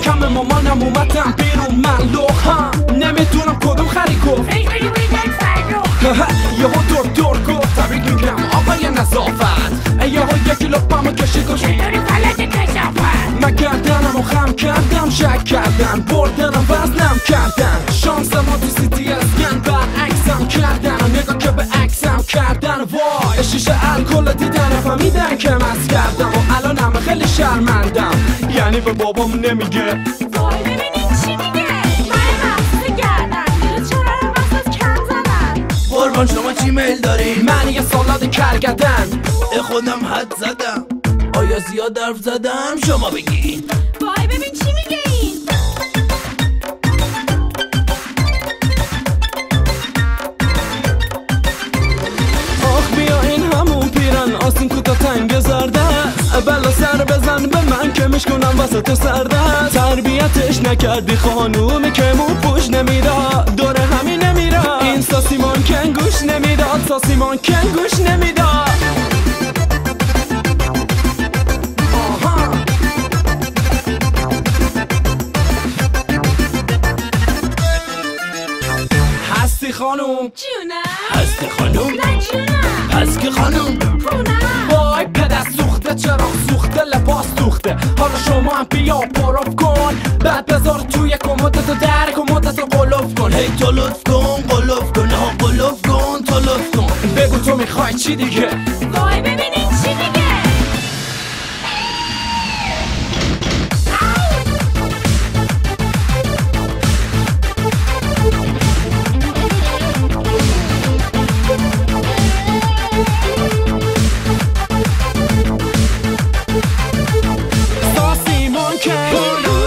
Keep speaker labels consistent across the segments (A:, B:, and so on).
A: کم مامانم اومدم بیرون من لوخم نمیدونم کدوم خری گفت یهو دور گفت تبریک میگم آقای نظافت یهو یکی لپمو کشید و
B: چطوری فلج کشافت
A: من گردنمو خم کردم شک کردن بردنم وزنم کردن شانس ما تو سیتی اسکن برعکسم کردن نگاه که به عکسم کردن وای شیشه الکل دیدن فهمیدن که مست کردم و الانم خیلی شرمندم یعنی به بابام نمیگه
B: وای ببینین چی میگه من مقصد گردن دیرو چرا وسط کم زدن
C: قربان شما چی میل دارین؟
A: من یه سالاد کرگدن
C: خودم حد زدم آیا زیاد حرف زدم؟ شما بگین
B: وای ببین چی میگه این
A: آخ بیا این همون پیرن آستین کوتاه تنگ زرده بلا سر بزن به من که میشکنم وسط سرده تربیتش نکردی خانومی که مو پوش نمیداد دور همین نمیراد این ساسی مانکن گوش نمیداد ساسی مانکن گوش نمیداد هستی خانوم
B: جونم
C: هستی خانوم
B: نه جونم
C: هست که خانوم
B: پونم
A: وای پدر سوخته چراغ سوخته لباس سوخته حالا شما هم بیا پروف کن بعد بذار توی کمدت و در کمدت رو قلوف کن
C: هی تو لطف کن قلوف کن ها قلوف کن تو لطف کن
A: بگو تو میخوای چی دیگه
B: وای ببینین چی میگه
A: ساسی مانکن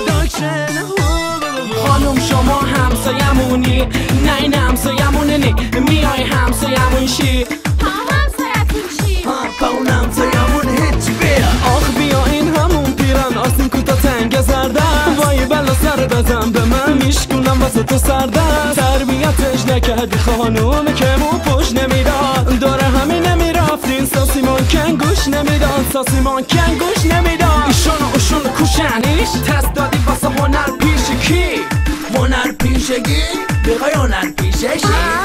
A: خانوم شما همسایمونی نه این همسایمونه نی میای همسایمون شی
B: همسایتون چی؟
C: با اون همسایمون هیچی بیا
A: آخ بیا این همون پیرن آستین کوتا تنگ زرده وای بلا سر بزن به من میشکنم وسط سرده تربیتش نکردی خانوم که مو پوش نمیداد داره همین نمیرفتین ساسی مانکن گوش نمیداد ساسی مانکن گوش نمیداد ایشون کوشنیش تست دادی واسه هنر پیش کی
C: هنر پیشگی بخوای هنر پیششی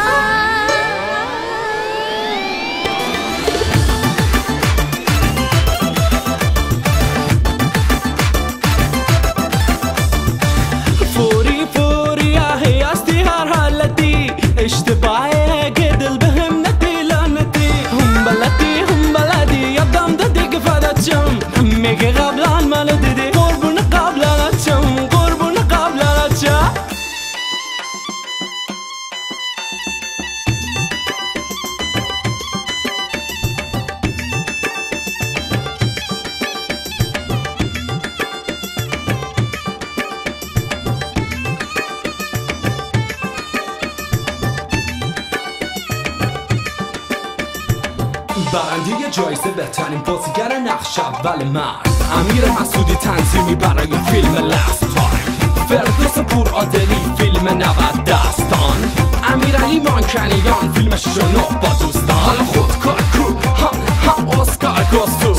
A: فوری اهی هستی هر حالتی اشتباهی که دل بهم نتی لعنتی هم بلدی یادم دادی که فدات شم میگه قبلا منو دیدی قربون قبلت شم قربون قبلت شم برنده جایزه بهترین بازیگر نقش اول مرد امیر مسعودی تنظیمی برای فیلم لاست تایم فردوس پورعادلی فیلم 90 داستان امیرعلی مانکنیان فیلم 6 و 9 با دوستان حالا خودکار کو هم اسکار گستو